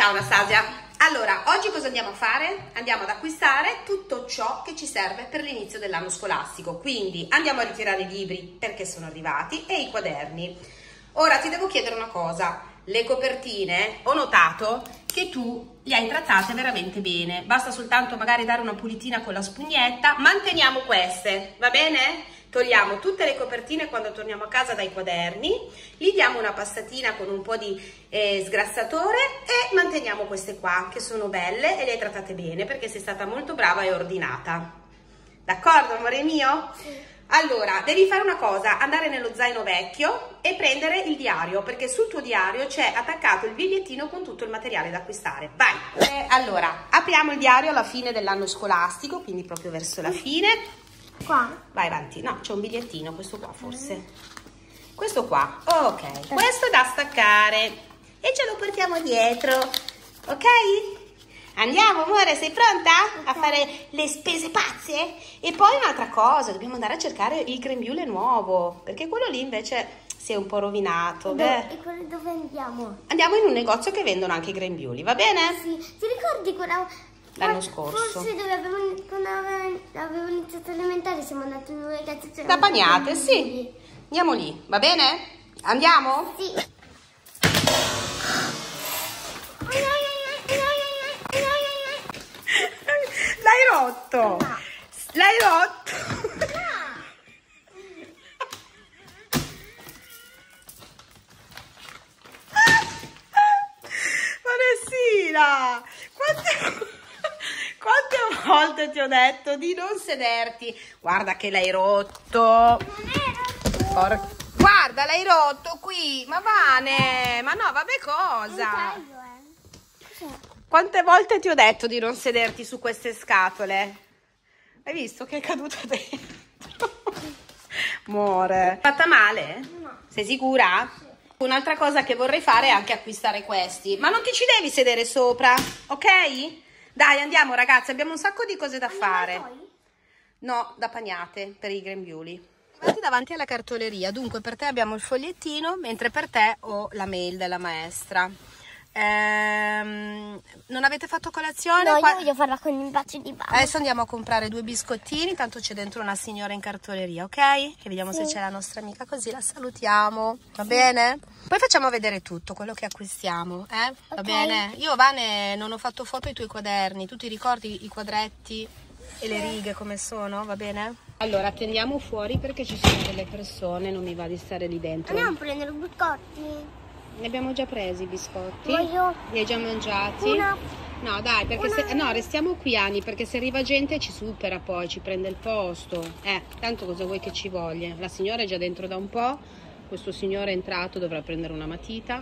Ciao Anastasia. Allora, oggi cosa andiamo a fare? Andiamo ad acquistare tutto ciò che ci serve per l'inizio dell'anno scolastico. Quindi andiamo a ritirare i libri perché sono arrivati e i quaderni. Ora ti devo chiedere una cosa. Le copertine, ho notato che tu le hai trattate veramente bene. Basta soltanto magari dare una pulitina con la spugnetta. Manteniamo queste, va bene? Togliamo tutte le copertine quando torniamo a casa dai quaderni, gli diamo una passatina con un po' di sgrassatore e manteniamo queste qua che sono belle e le hai trattate bene perché sei stata molto brava e ordinata. D'accordo, amore mio? Sì. Allora, devi fare una cosa, andare nello zaino vecchio e prendere il diario, perché sul tuo diario c'è attaccato il bigliettino con tutto il materiale da acquistare. Vai! Allora, apriamo il diario alla fine dell'anno scolastico, quindi proprio verso la fine. Qua? Vai avanti, no, c'è un bigliettino, questo qua forse. Questo qua, ok, questo è da staccare e ce lo portiamo dietro, ok? Andiamo amore, sei pronta a fare le spese pazze? E poi un'altra cosa, dobbiamo andare a cercare il grembiule nuovo, perché quello lì invece si è un po' rovinato. E quello dove andiamo? Andiamo in un negozio che vendono anche i grembiuli, va bene? Sì, ti ricordi quella... L'anno scorso. Forse quando avevo iniziato elementare siamo andati in un negozio. Da Bagnate, sì. Andiamo lì, va bene? Andiamo? Sì. L'hai rotto? No. L'hai rotto? Vanessina, quante volte ti ho detto di non sederti? Guarda che l'hai rotto. Non è rotto. Guarda, l'hai rotto qui. Ma Vane, ma no, vabbè cosa? Cos'è? Quante volte ti ho detto di non sederti su queste scatole? Hai visto che è caduta dentro? Amore. Fatta male? No. Sei sicura? Sì. Un'altra cosa che vorrei fare è anche acquistare questi. Ma non ti ci devi sedere sopra, ok? Dai, andiamo ragazzi, abbiamo un sacco di cose da fare. Poi? No, da Pagnate, per i grembiuli. Guardi davanti alla cartoleria. Dunque, per te abbiamo il fogliettino, mentre per te ho la mail della maestra. Non avete fatto colazione? No, io voglio farla con il bacio di babbo. Adesso andiamo a comprare 2 biscottini, tanto c'è dentro una signora in cartoleria, ok? Che vediamo se c'è la nostra amica, così la salutiamo, va bene? Poi facciamo vedere tutto quello che acquistiamo, va Ok. bene? Io Vane non ho fatto foto ai tuoi quaderni, tu ti ricordi i quadretti e le righe come sono, va bene? Allora attendiamo fuori perché ci sono delle persone, non mi va di stare lì dentro. Andiamo a prendere i biscotti. Ne abbiamo già presi i biscotti? Voglio Li hai già mangiati? una. No, dai, perché no, restiamo qui, Ani, perché se arriva gente ci supera poi, ci prende il posto. Tanto cosa vuoi che ci voglia? La signora è già dentro da un po', questo signore è entrato, dovrà prendere una matita.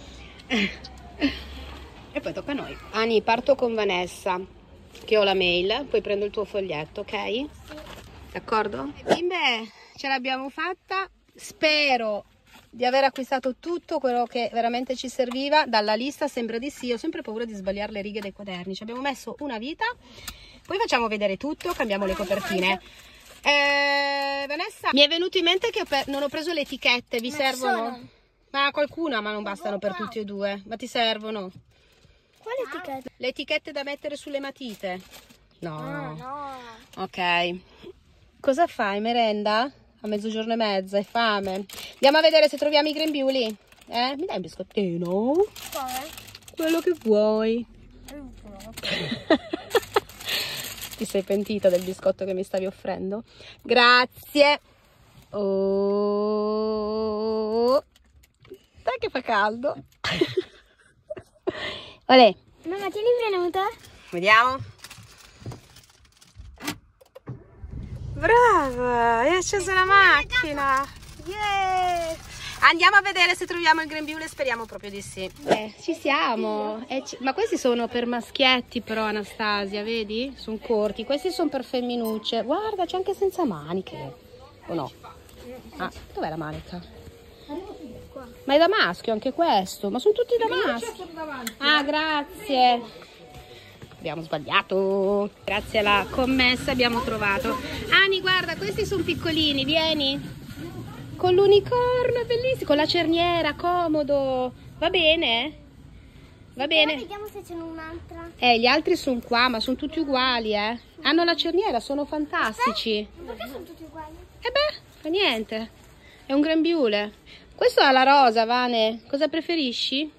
E poi tocca a noi. Ani, parto con Vanessa, che ho la mail, poi prendo il tuo foglietto, ok? Sì. D'accordo? Bimbe, ce l'abbiamo fatta, spero di aver acquistato tutto quello che veramente ci serviva. Dalla lista sembra di sì, ho sempre paura di sbagliare le righe dei quaderni, ci abbiamo messo una vita. Poi facciamo vedere tutto, cambiamo le copertine. Vanessa, mi è venuto in mente che non ho preso le etichette, vi servono? Ma qualcuna, ma non bastano per tutti e due, ma ti servono? Quale etichetta? Le etichette da mettere sulle matite? No. No. Ok. Cosa fai, merenda? A mezzogiorno e mezza, hai fame? Andiamo a vedere se troviamo i grembiuli. Mi dai un biscottino? Quale? Quello che vuoi. Ti sei pentita del biscotto che mi stavi offrendo? Grazie. Oh. Dai che fa caldo. Olè. Mamma, tieni venuta? Vediamo. Brava, hai acceso la macchina. Yeah. Andiamo a vedere se troviamo il grembiule, speriamo proprio di sì. Ci siamo. Ma questi sono per maschietti però, Anastasia, vedi? Sono corti. Questi sono per femminucce. Guarda, c'è anche senza maniche. O no? Ah, dov'è la manica? Ma è da maschio anche questo. Ma sono tutti da maschio. Ah, grazie. Abbiamo sbagliato. Grazie alla commessa abbiamo trovato. Ani, guarda, questi sono piccolini, vieni. Con l'unicorno, bellissimo. Con la cerniera, comodo. Va bene? Va bene. Vediamo se c'è un'altra. Gli altri sono qua, ma sono tutti uguali, Hanno la cerniera, sono fantastici. Perché sono tutti uguali? Fa niente. È un grembiule. Questo ha la rosa, Vane. Cosa preferisci?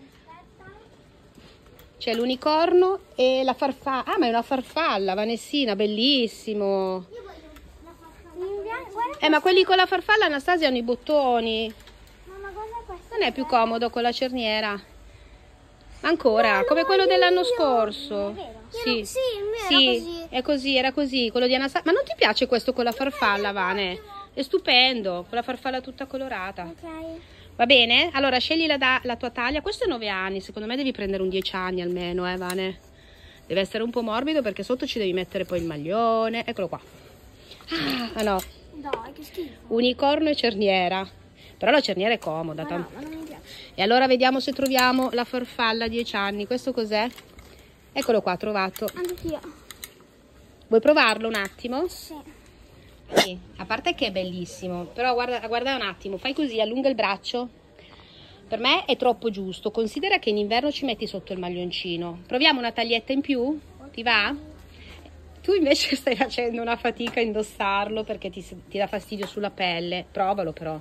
C'è l'unicorno e la farfalla. Ah, ma è una farfalla, Vanessina, bellissimo. Io voglio la farfalla. Guarda. Ma quelli con la farfalla, Anastasia, hanno i bottoni. Mamma, guarda questo. Non è più comodo con la cerniera. Ancora, come quello dell'anno scorso. È vero? Sì, Sì, il mio era così. è così, era così, quello di Anastasia. Ma non ti piace questo con la farfalla, Vane? È stupendo, con la farfalla tutta colorata. Ok. Va bene? Allora, scegli la tua taglia. Questo è 9 anni, secondo me devi prendere un 10 anni almeno, Vane? Deve essere un po' morbido perché sotto ci devi mettere poi il maglione. Eccolo qua. Ah, no. Dai, che schifo. Unicorno e cerniera. Però la cerniera è comoda. Ma no, ma non mi piace. E allora vediamo se troviamo la farfalla 10 anni. Questo cos'è? Eccolo qua, trovato. Anch'io. Vuoi provarlo un attimo? Sì. Sì, a parte che è bellissimo. Però guarda un attimo, fai così, allunga il braccio. Per me è troppo giusto. Considera che in inverno ci metti sotto il maglioncino. Proviamo una taglietta in più? Ti va? Tu invece stai facendo una fatica a indossarlo perché ti dà fastidio sulla pelle. Provalo però.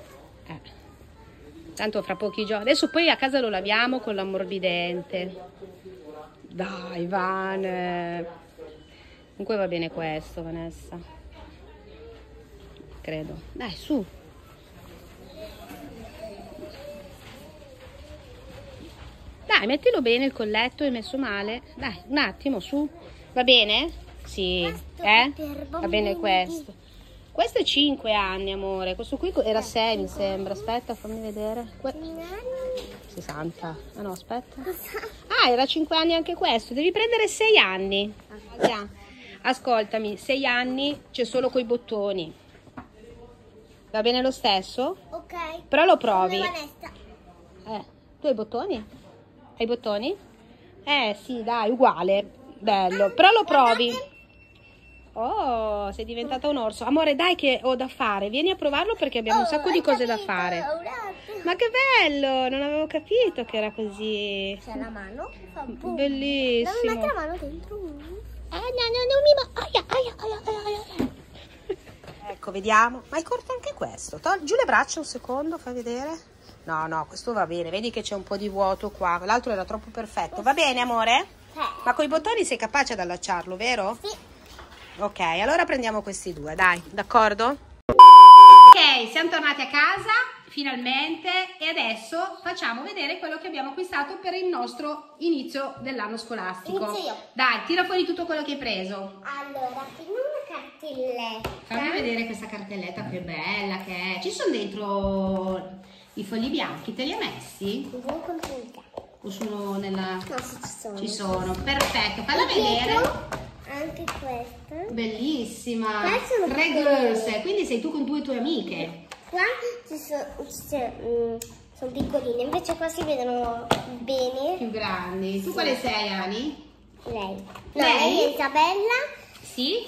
Tanto fra pochi giorni. Adesso poi a casa lo laviamo con l'ammorbidente. Dai, Van. Comunque va bene questo, Vanessa. Credo. Dai, su. Dai, mettilo bene il colletto, è messo male. Dai, un attimo, su. Va bene? Sì. Va bene questo. Questo è 5 anni, amore. Questo qui era 6, mi sembra. Aspetta, fammi vedere. 60. Ah no, aspetta. Ah, era 5 anni anche questo. Devi prendere 6 anni. Ascoltami, 6 anni c'è solo coi bottoni. Va bene lo stesso? Ok. Però lo provi. Come Vanessa. Tu hai i bottoni? Hai i bottoni? Sì, dai, uguale. Bello. Però lo provi. Oh, sei diventata un orso. Amore, dai che ho da fare. Vieni a provarlo perché abbiamo un sacco di cose da fare. Ma che bello! Non avevo capito che era così. C'è la mano. Fa boom. Bellissimo. Devi mettere la mano dentro. Ecco, vediamo. Ma hai corto anche questo. Giù le braccia un secondo, fai vedere. No, questo va bene. Vedi che c'è un po' di vuoto qua. L'altro era troppo perfetto. Va bene, amore? Ma con i bottoni sei capace ad allacciarlo, vero? Sì. Ok, allora prendiamo questi due, dai, d'accordo? Ok, siamo tornati a casa, finalmente, e adesso facciamo vedere quello che abbiamo acquistato per il nostro inizio dell'anno scolastico. Inizio io. Dai, tira fuori tutto quello che hai preso. Allora, prima una cartelletta. Fammi vedere questa cartelletta, che bella che è. Ci sono dentro i fogli bianchi, te li hai messi? Vediamo quanto mi dà. O sono nella... No, sì, ci sono. Ci sono, perfetto, falla E dietro vedere. anche questa. Bellissima. Queste sono 3 girls, quindi sei tu con 2 tue amiche. Qua sono piccoline, invece qua si vedono bene. Più grandi. Tu quale sei, Ani? Lei. No, Lei? lei è Isabella. Sì?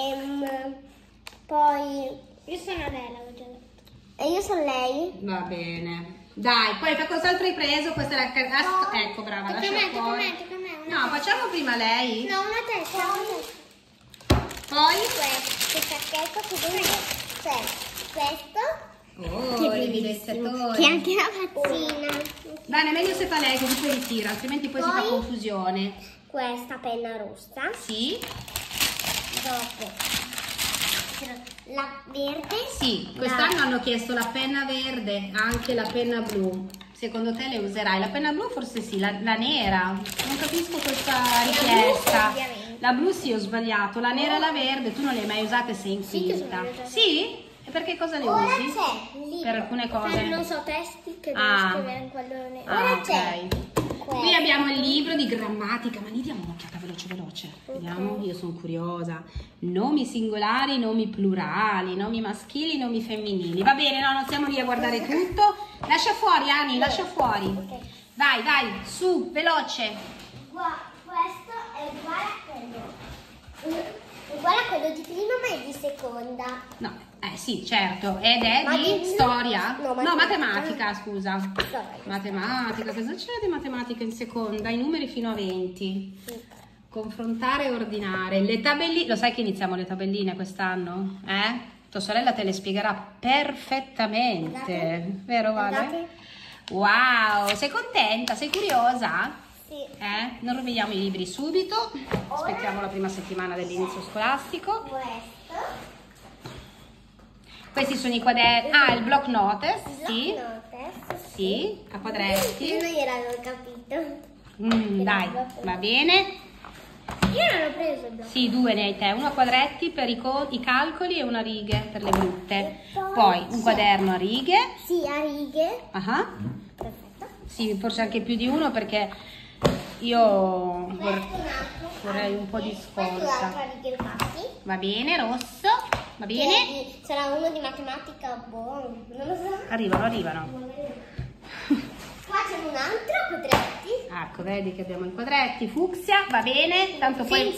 Poi io sono Adela, ho già detto. E io sono lei. Va bene. Dai, poi cos'altro hai preso? Questa è la... ecco, brava, lascia fuori. Tocca a me. No, facciamo prima lei. No, una testa. Poi? Questo sacchetto che dentro c'è questo. Oh, Che bellissimo. Che è anche la pazzina. Bene, meglio se fa lei, così poi ritira, altrimenti poi si fa confusione. Questa penna rossa. Sì? Dopo la verde. Sì, quest'anno hanno chiesto la penna verde, anche la penna blu. Secondo te le userai? La penna blu forse sì, la nera. Non capisco questa richiesta. La blu sì, ho sbagliato. La nera e la verde, tu non le hai mai usate, sei in quinta. Sì? E perché cosa le Ora usi? c'è lì. Per alcune cose. Per non so testi che devo scrivere in quello. Ora c'è. Qui abbiamo il libro di grammatica, ma lì diamo un'occhiata veloce. Vediamo, io sono curiosa. Nomi singolari, nomi plurali, nomi maschili, nomi femminili. Va bene, no, non stiamo lì a guardare tutto. Lascia fuori, Ani, lascia fuori. Vai, su, veloce. Questo è uguale a quello. Uguale a quello di prima, ma è di seconda. No, sì, certo. Ed è di storia? No, matematica, scusa. Matematica, cosa c'è di matematica in seconda? I numeri fino a 20. Sì. Confrontare e ordinare. Le tabelline, lo sai che iniziamo le tabelline quest'anno? Tua sorella te le spiegherà perfettamente. Guardate. Vero, Vale? Guardate. Wow, sei contenta? Sei curiosa? Sì. Non roviniamo i libri subito. Aspettiamo la prima settimana dell'inizio scolastico. Questo. Questi sono i quaderni. Il block notes, sì. Notes. Sì, a quadretti. Io non gliel'avevo capito. Dai, va bene. Io non l'ho preso il blocco. Sì, 2 ne hai te, uno a quadretti per i calcoli e una a righe per le brutte. E Poi un quaderno a righe. Sì, a righe. Ah, Perfetto. sì, forse anche più di uno perché io vorrei un po' di Questo è scorza. l'altro a righe infatti. Va bene, rosso, va bene. Sarà uno di matematica buono. Non lo so. Arrivano. Qua c'è un altro, quadretti. Ecco, vedi che abbiamo i quadretti, fucsia, va bene, tanto poi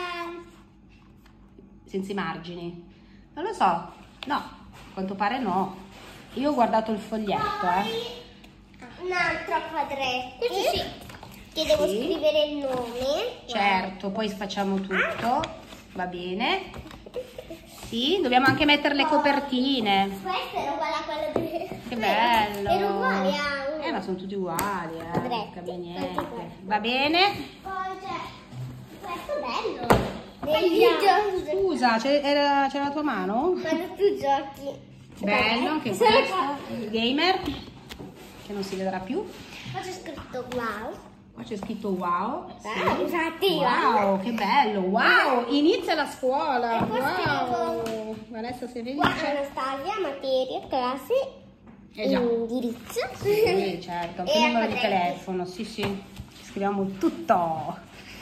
senza i margini. Non lo so, no, a quanto pare no. Io ho guardato il foglietto, Un altro a quadretti. Questo sì. Che devo scrivere il nome. Certo, poi facciamo tutto, va bene. Sì, dobbiamo anche mettere le copertine. Questo era uguale a quello di... Che bello. Era uguale a un... Ma sono tutti uguali, non Quadretti. cambia niente. Va bene. Poi c'è... Questo è bello. Scusa, c'era la tua mano? Quando tu giochi. Bello, anche questo. Il gamer, che non si vedrà più. Qua c'è scritto wow. Qua c'è scritto wow. Infatti, Wow, che bello. Wow, inizia la scuola. E poi Wow. Vanessa sei Qua felice? Anastasia, materia, classe, Già. indirizzo. Sì, certo, anche E il numero di quadretti. telefono. Sì. Scriviamo tutto.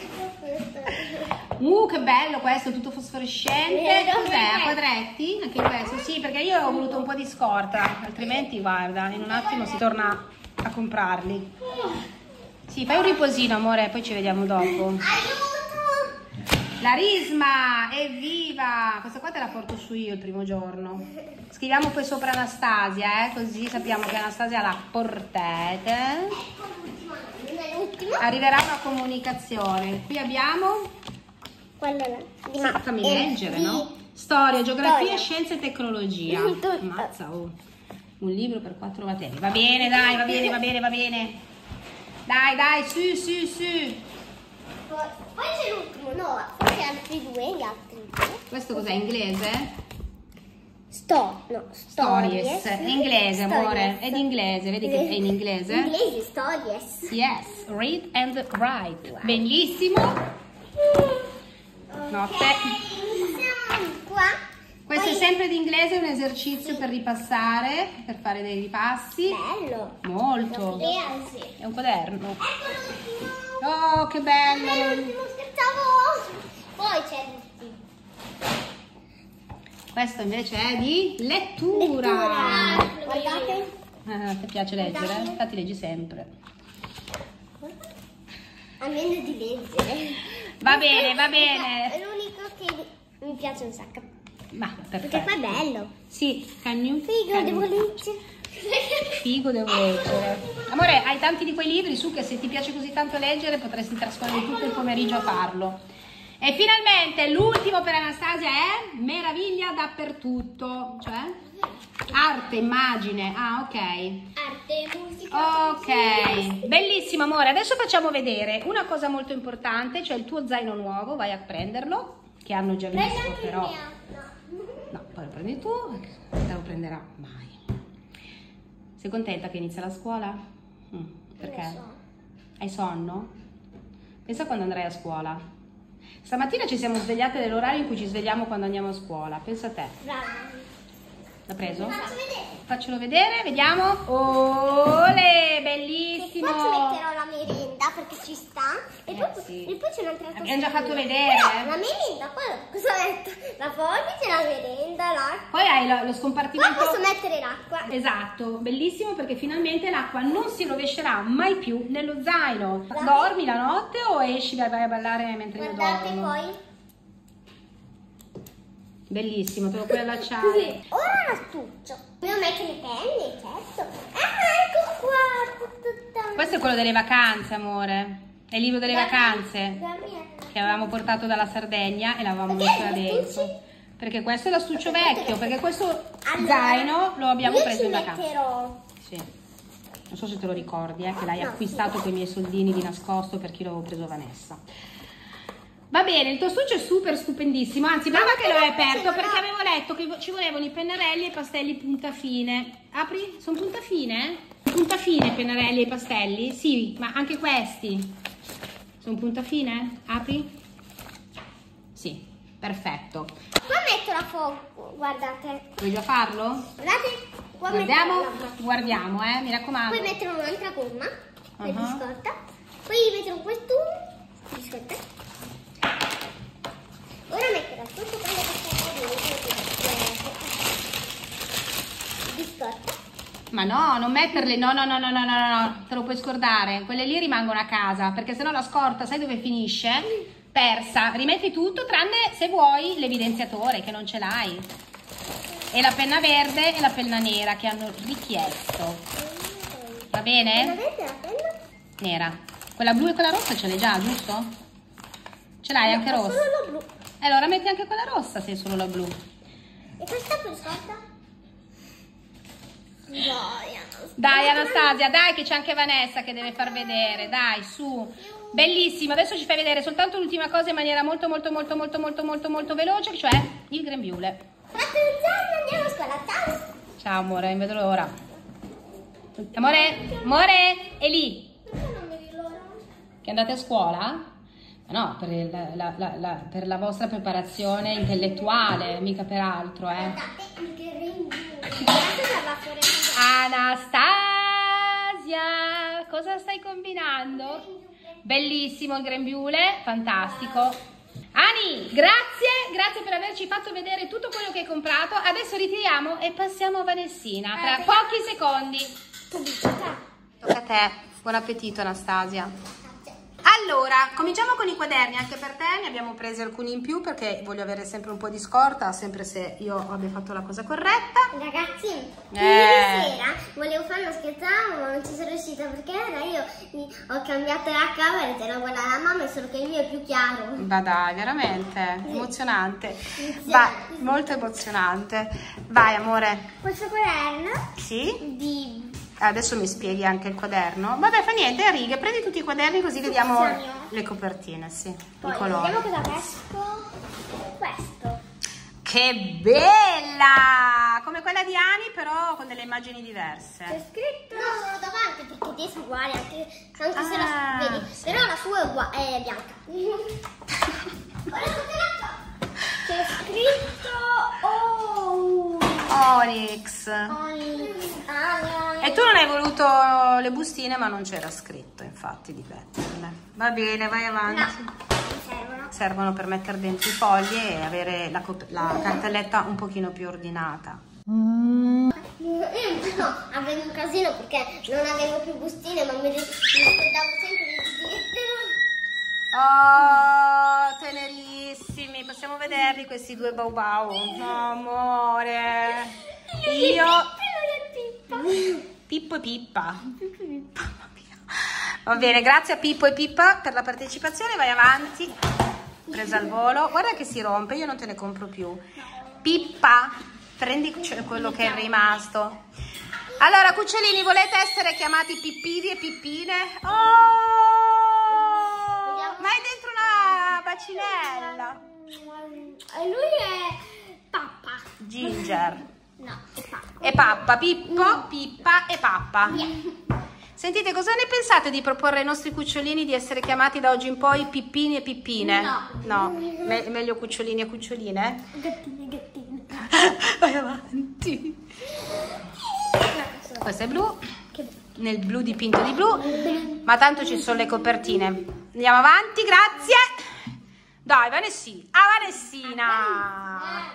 Che bello questo, tutto fosforescente. Vero? Cos'è? A quadretti? Anche questo? Sì, perché io ho voluto un po' di scorta, altrimenti guarda, in un attimo si torna a comprarli. Sì, fai un riposino, amore, poi ci vediamo dopo. Aiuto! La Risma, evviva! Questa qua te la porto su io il primo giorno. Scriviamo poi sopra Anastasia, così sappiamo che Anastasia la portate. Non è l'ultimo. Arriverà una comunicazione. Qui abbiamo... Quello là. Fammi leggere, no? Storia, geografia, Storia. scienze e tecnologia. Tutto. Ammazza, oh. Un libro per 4 materie. Va bene, dai, va bene, va bene, va bene. Dai, su. Poi c'è l'ultimo, no, forse altri due, gli altri due. Questo cos'è, inglese? Stories. È inglese, amore. È di inglese, vedi che è in inglese? Inglese, stories. Yes, read and write. Bellissimo. Notte. Siamo qua. Questo è sempre di inglese, è un esercizio per ripassare, per fare dei ripassi. Bello. Molto. Sì. È un quaderno. Ecco l'ultimo. Oh, che bello. L'ultimo, scherzavo. Poi c'è l'ultimo. Questo invece è di lettura. Guardate. Ti piace leggere? Infatti leggi sempre. Almeno di leggere. Va bene, va È bene. l'unico che mi piace un sacco. Ma Perché perfetto. qua è bello. Sì, Figo, devo leggere. Figo, devo leggere. Amore, hai tanti di quei libri, su che se ti piace così tanto leggere potresti trascorrere tutto il pomeriggio a farlo. E finalmente l'ultimo per Anastasia è meraviglia dappertutto, cioè arte, immagine. Ah, ok. Arte, musica. Ok, bellissimo amore. Adesso facciamo vedere una cosa molto importante, cioè il tuo zaino nuovo, vai a prenderlo, che hanno già visto però. No, poi lo prendi tu, te lo prenderà mai. Sei contenta che inizia la scuola? Perché? Non lo so. Hai sonno? Pensa quando andrai a scuola. Stamattina ci siamo svegliate nell'orario in cui ci svegliamo quando andiamo a scuola. Pensa a te. Brava. L'ha preso? Faccio vedere. Faccelo vedere, vediamo. Ole, E bellissimo. poi ci metterò la merenda perché ci sta. E poi, sì. e poi c'è un'altra cosa. Abbiamo già fatto vedere. No, la merenda, poi cosa ho detto? La forbice, la merenda, l'acqua. Poi hai lo Qua scompartimento. posso mettere l'acqua. Esatto, bellissimo perché finalmente l'acqua non si rovescerà mai più nello zaino. Guardate. Dormi la notte o esci e vai a ballare mentre io Guardate dormo? poi. Bellissimo, te lo puoi allacciare. Sì. Ora l'astuccio. Devo mettere i penni, certo. Ecco qua. Tutta... Questo è quello delle vacanze, amore. È il libro delle vacanze che avevamo portato dalla Sardegna e l'avevamo messo là dentro. Perché questo è l'astuccio vecchio, perché questo zaino lo abbiamo preso in vacanza. Sì. Non so se te lo ricordi, che l'hai acquistato con i miei soldini di nascosto per chi l'avevo preso Vanessa. Va bene, il tuo astuccio è super stupendissimo, anzi brava che lo hai aperto perché avevo letto che ci volevano i pennarelli e i pastelli punta fine. Apri? Sono punta fine? Punta fine i pennarelli e i pastelli? Sì, ma anche questi sono punta fine? Apri? Sì, perfetto. Qua metto la fuoco, guardate. Vuoi già farlo? Guardate, qua guardiamo, guardiamo, mi raccomando. Poi mettere un'altra gomma per biscotta. Poi mettere quest'uno, biscotta. Ora metterò tutto quello che sta biscotta. Ma no, non metterle, no, te lo puoi scordare. Quelle lì rimangono a casa, perché sennò la scorta, sai dove finisce? Persa. Rimetti tutto, tranne se vuoi l'evidenziatore, che non ce l'hai. E la penna verde e la penna nera che hanno richiesto. Va bene? La verde e la penna? Nera. Quella blu e quella rossa ce l'hai già, giusto? Ce l'hai anche rossa? Solo la blu. Allora metti anche quella rossa se è solo la blu. E questa biscotta? Dai Anastasia, dai che c'è anche Vanessa che deve far vedere, dai su. Bellissimo, adesso ci fai vedere soltanto l'ultima cosa in maniera molto veloce, cioè il grembiule. Andiamo a scuola, ciao. Ciao amore, non vedo l'ora. Amore, è lì. Perché non vedi l'ora? Che andate a scuola? No, per la vostra preparazione intellettuale, mica per altro, Guardate il grembiule. Anastasia, cosa stai combinando? Bellissimo il grembiule, fantastico. Ani, grazie per averci fatto vedere tutto quello che hai comprato. Adesso ritiriamo e passiamo a Vanessina tra pochi secondi. Tocca a te, buon appetito Anastasia. Allora, cominciamo con i quaderni, anche per te ne abbiamo presi alcuni in più perché voglio avere sempre un po' di scorta, sempre se io abbia fatto la cosa corretta. Ragazzi, ieri sera volevo fare uno scherzavo ma non ci sono riuscita perché ora io ho cambiato la cover ed era quella della mamma, solo che il mio è più chiaro. Ma dai, veramente, emozionante. Vai, molto emozionante. Vai amore. Questo quaderno? Sì? Di... Adesso mi spieghi anche il quaderno. Vabbè, fa niente, a righe, prendi tutti i quaderni così vediamo le copertine, sì, poi i colori. vediamo cosa pesco. Questo. Che bella! Come quella di Ani, però con delle immagini diverse. C'è scritto... No, sono davanti perché te è uguale, anche se la vedi. Però la sua è uguale, è bianca. C'è scritto... Onyx. E tu non hai voluto le bustine, ma non c'era scritto, infatti, di metterle. Va bene, vai avanti. No, servono per mettere dentro i fogli e avere la cartelletta un pochino più ordinata. Io no, avevo un casino perché non avevo più bustine, ma mi ricordavo sempre di Oh, tenerissimi, possiamo vederli questi due bau bau? Oh, amore, io Pippo e Pippa. Va bene, grazie a Pippo e Pippa per la partecipazione, vai avanti, presa al volo, guarda che si rompe, io non te ne compro più. Pippa, prendi quello che è rimasto. Allora cucciolini, volete essere chiamati Pippini e Pippine? Oh, ma è dentro una bacinella. E lui è Pappa. Ginger. No, è Pappa. E Pappa, Pippo, Pippa e Pappa. Sentite, cosa ne pensate di proporre ai nostri cucciolini di essere chiamati da oggi in poi Pippini e Pippine? No. Meglio cucciolini e cuccioline? Gattini. Vai avanti. Questo è blu, nel blu dipinto di blu, ma tanto ci sono le copertine. Andiamo avanti, grazie. Dai, Vanessina.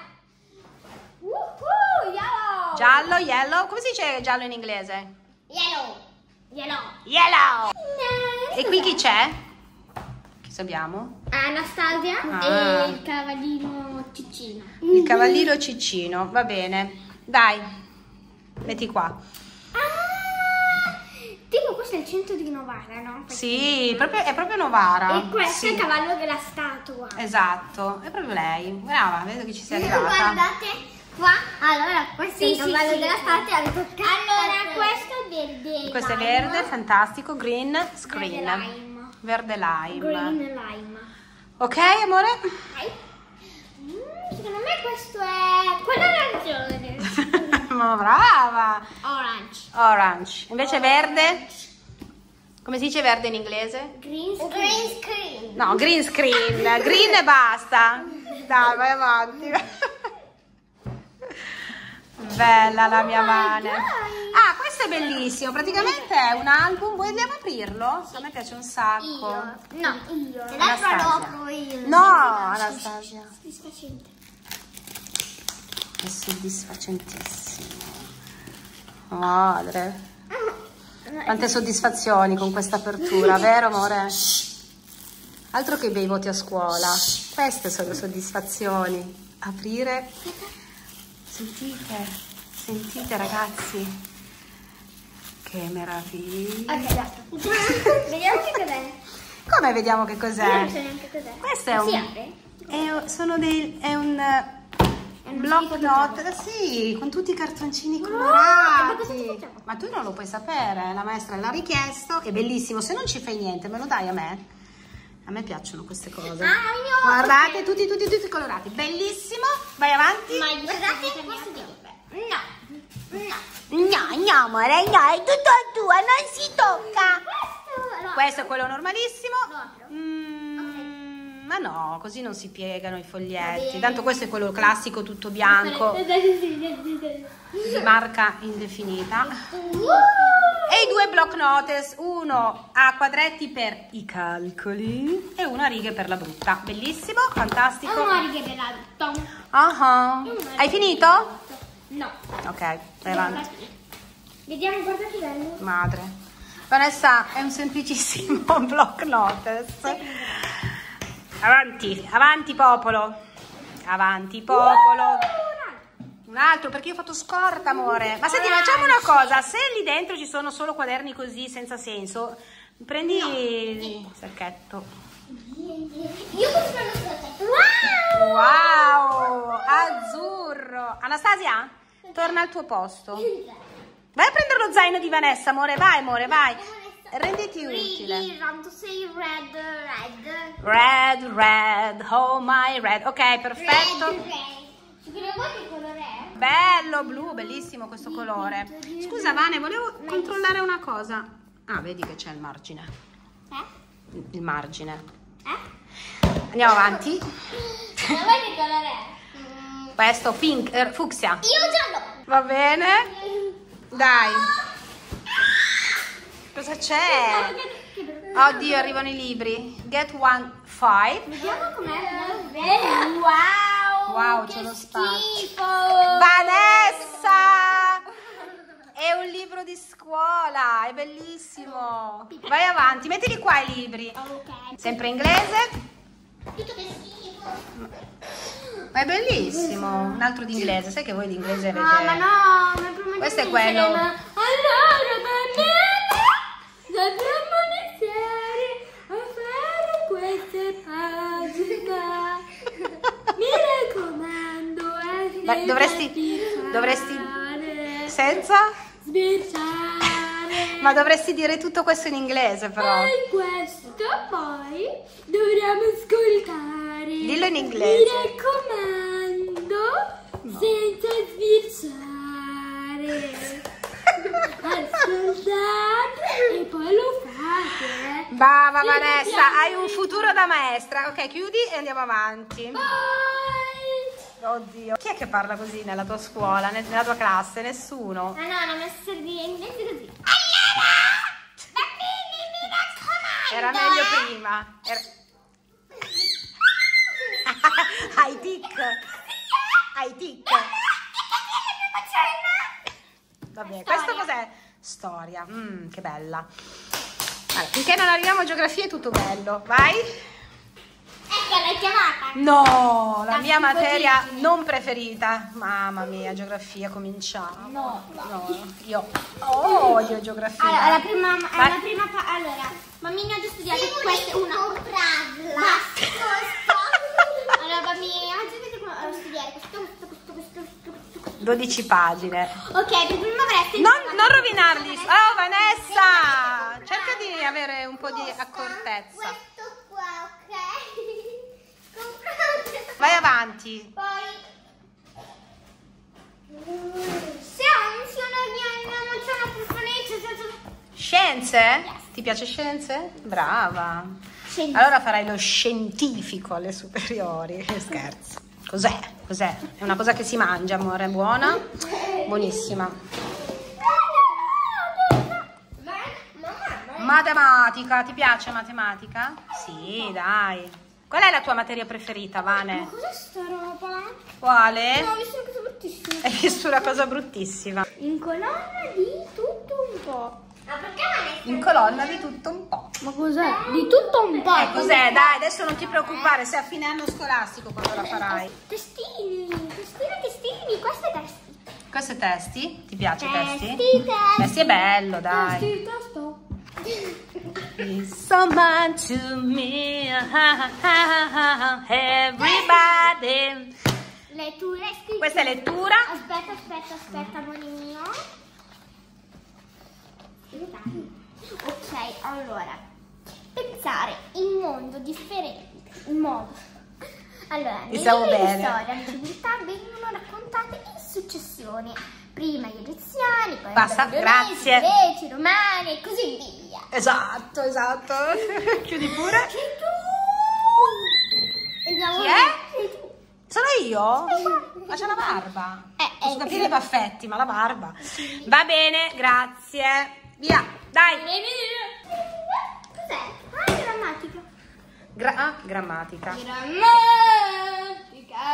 Yellow. Giallo, yellow. Come si dice giallo in inglese? Yellow. E qui chi c'è? Cosa abbiamo? Anastasia e il cavallino Ciccino. Il cavallino Ciccino, va bene. Dai, metti qua. Tipo questo è il centro di Novara, no? Sì, è proprio Novara. E questo sì. è il cavallo della statua. Esatto, è proprio lei. Brava, vedo che ci sei arrivata. Guardate qua. Allora, questo è il cavallo della statua. Allora, questo è verde. Questo è verde, fantastico. Green screen. Verde lime. Green lime. Ok, amore? Secondo me questo è quello arancione. Ma brava! Orange. Orange. Invece verde? Come si dice verde in inglese? Green screen. No, green screen. Green e basta. Dai, vai avanti. Bella la mia Vane. Ah, questo è bellissimo. Praticamente è un album. Vogliamo aprirlo? A me piace un sacco. No, io. Anastasia. Lo apro io. No, Anastasia. Soddisfacente. È soddisfacentissimo. Madre. Quante soddisfazioni con questa apertura, vero amore? Altro che bei voti a scuola. Queste sono le soddisfazioni. Aprire. Sentite ragazzi. Che meraviglia. Ok, basta. Vediamo che cos'è. Come vediamo che cos'è? Non so neanche cos'è. Questo è Si apre? è un block note, sì, con tutti i cartoncini ma colorati. cosa ci facciamo? Ma tu non lo puoi sapere, la maestra l'ha richiesto, è bellissimo. Se non ci fai niente, me lo dai a me? A me piacciono queste cose. Io. Guardate, tutti colorati, bellissimo. Vai avanti. Ma guardate questo di No, amore, no, è tutto tuo, non si tocca. Questo. Questo è quello normalissimo. Lo apro. Ma no, così non si piegano i Va foglietti. bene. Tanto questo è quello classico, tutto bianco, di marca indefinita. E i due block notice, uno a quadretti per i calcoli e uno a righe per la brutta. Bellissimo, fantastico. Una riga dell'alto. Hai finito? No. Ok, vai avanti. Vediamo, guarda che bello. Madre. Vanessa, è un semplicissimo block notice. Avanti, avanti popolo. Avanti popolo. Un altro, perché io ho fatto scorta, amore. Ma senti, facciamo una cosa. Se lì dentro ci sono solo quaderni così, senza senso, prendi il sacchetto. Io posso fare lo sacchetto. Wow, azzurro. Anastasia, torna al tuo posto. Vai a prendere lo zaino di Vanessa, amore. Vai, amore, vai. Renditi utile. Red, oh my red. Ok, perfetto. Che colore è? Bello, blu, bellissimo questo colore. Scusa Vane, volevo controllare una cosa. Ah, vedi che c'è il margine. Il margine. Andiamo avanti. Ma vuoi che colore è? Questo pink, fucsia. Io giallo. Va bene? Dai. Cosa c'è? Oddio, arrivano i libri. Get 1, 5. Vediamo com'è. Wow. Wow, che c'è lo spazio. schifo. Vanessa! È un libro di scuola, è bellissimo. Vai avanti, mettili qua i libri. Ok. Sempre inglese. Tutto che schifo. Ma è bellissimo. Un altro di inglese, sai che voi di inglese avete... No, ma no, ma prima Questo di è quello. Allora, bambini, dobbiamo iniziare a fare queste pagine. Mi raccomando, Beh, dovresti... Senza? Sbirciare. Ma dovresti dire tutto questo in inglese, però. E questo poi dovremmo ascoltare. Dillo in inglese. Mi raccomando, senza sbirciare. Ascoltate e poi lo fate. Brava Vanessa, hai un futuro da maestra. Ok, chiudi e andiamo avanti. Oddio, chi è che parla così nella tua scuola, nella tua classe? Nessuno. Ah no, hanno messo di inglese così. Allora, bambini, mi raccomando. Era meglio prima. Hai tic. Hai tic. Vabbè, questo cos'è? Storia. Che bella. Allora, finché non arriviamo a geografia è tutto bello. Vai. chiamata? No, la La mia materia schifosissima. non preferita. Mamma mia, geografia, cominciamo. No. Io odio geografia. Allora, Vai. allora, mammina ha già studiato questa è una comprarla. Allora, bambini, oggi vedete come ho studiato questo. 12 pagine. Ok, per prima avreste Non rovinarli. Oh, Vanessa! Cerca di avere un po' di accortezza. Questo qua, ok? Comprate. Vai avanti. Poi Scienze? Ti piace scienze? Brava. Allora farai lo scientifico alle superiori. Scherzo. Cos'è? Cos'è? È una cosa che si mangia, amore, buona? Buonissima. Matematica, ti piace matematica? Sì, dai. Qual è la tua materia preferita, Vane? Ma cos'è sta roba? Quale? No, ho visto una cosa bruttissima. Hai visto una cosa bruttissima. In colonna di tutto un po'. Ma perché In colonna di tutto un po'. Ma cos'è? Di tutto un po'. Cos'è? Dai, adesso non ti preoccupare, sei a fine anno scolastico quando la farai. Testini, questo è testi. Questo è testi? Ti piace testi? Testi. Testi è bello, dai. Testo. It's someone to me, everybody. Lettura e scrittura. Questa è lettura. Aspetta, amore mio. Ok, allora. Pensare in mondo differente. In modo. Allora, nelle stavo linee di bene. storia le civiltà vengono raccontate in successione. Prima gli egiziani, poi Basta, i babilonesi, grazie. i greci, i romani e così via. Esatto. Chiudi pure. Andiamo Chi è? Sei tu. Sono io? Ma c'è la barba. Posso capire i baffetti, ma la barba. Va bene, grazie. Via, dai. Cos'è? Ah, grammatica. Grammatica. Grammatica.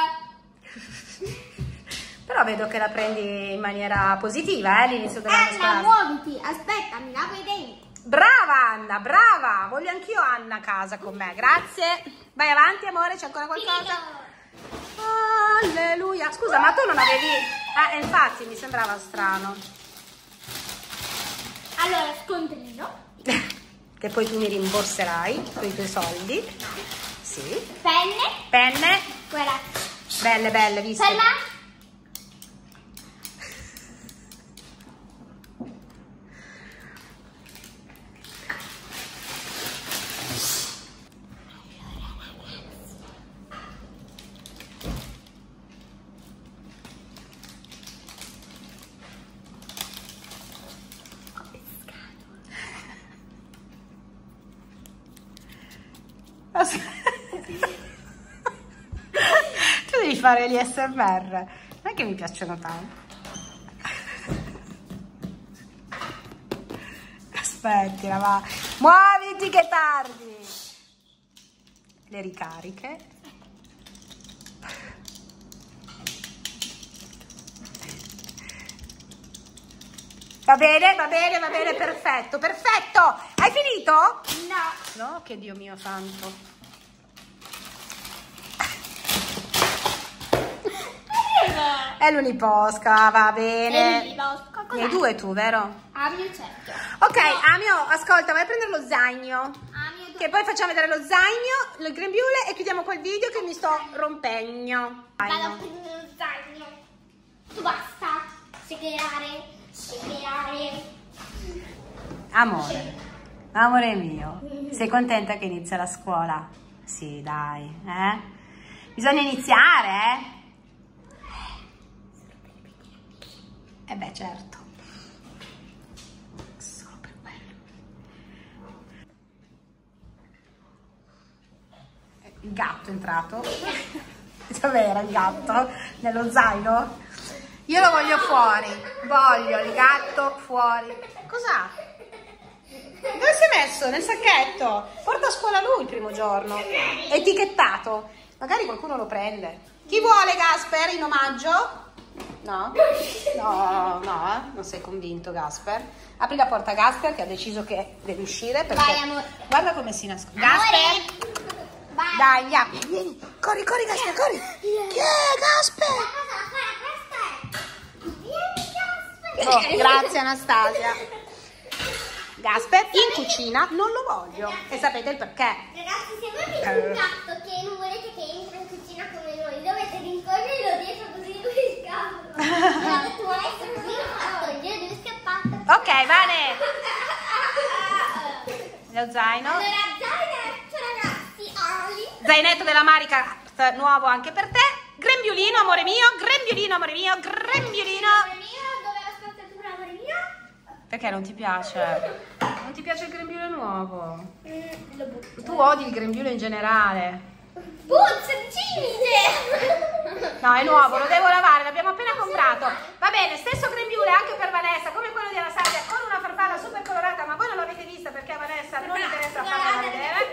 Però vedo che la prendi in maniera positiva, l'inizio dell'anno Anna, scolastico. muoviti. Aspetta, mi lavo i denti. Brava Anna, brava. Voglio anch'io Anna a casa con me, grazie. Vai avanti, amore, c'è ancora qualcosa? Alleluia. Scusa, ma tu non avevi... infatti, mi sembrava strano. Allora, scontrino. Che poi tu mi rimborserai con i tuoi soldi. Sì. Penne. Penne. Guarda. Belle, viste? Penna. Tu devi fare gli SMR, non è che mi piacciono tanto. Aspettila, va. Muoviti che tardi. Le ricariche. Va bene, perfetto. Hai finito? No. No, che Dio mio santo. È l'uniposca, va bene. Ne hai due tu, vero? Amio certo. Ok, Amio, ascolta, vai a prendere lo zaino. Che poi facciamo vedere lo zaino, il grembiule e chiudiamo quel video che mi sto rompegno. Vado a prendere lo zaino. Tu basta. Segrare. Amore mio, sei contenta che inizia la scuola? Sì, dai, Bisogna iniziare, beh, certo. Solo per quello. Il gatto è entrato. Dov'era il gatto? Nello zaino? Io lo voglio fuori. Voglio il gatto fuori. Cos'ha? Dove si è messo? Nel sacchetto. Porta a scuola lui il primo giorno. È etichettato. Magari qualcuno lo prende. Chi vuole Gasper in omaggio? No? No, non sei convinto Gasper. Apri la porta Gasper che ha deciso che deve uscire perché... Vai, amore. Guarda come si nasconde. Gasper! Vai. Dai, andiamo. Vieni. Corri, Gasper, corri. Chi è Gasper? Oh, grazie Anastasia. Gasper in cucina non lo voglio. E sapete il perché? Ragazzi, se voi avete un gatto che non volete che entri in cucina come noi, dovete rincorrerlo dietro così lui scappa. Tu adesso così ho fatto, io lui è scappato. Ok, Vane. Lo zaino. Allora, zainetto ragazzi, oli. Zainetto della Marica, nuovo anche per te. Grembiulino, amore mio, grembiulino, amore mio, grembiulino. Amore mio, dove è la spazzatura, amore mio? Perché non ti piace? Non ti piace il grembiule nuovo? Lo butto. Tu odi il grembiule in generale. Puzza, cimite! No, è nuovo, lo devo lavare, l'abbiamo appena comprato. Va bene, stesso grembiule anche per Vanessa, come quello di Anastasia, con una farfalla super colorata, ma voi non l'avete vista perché a Vanessa non interessa farla vedere.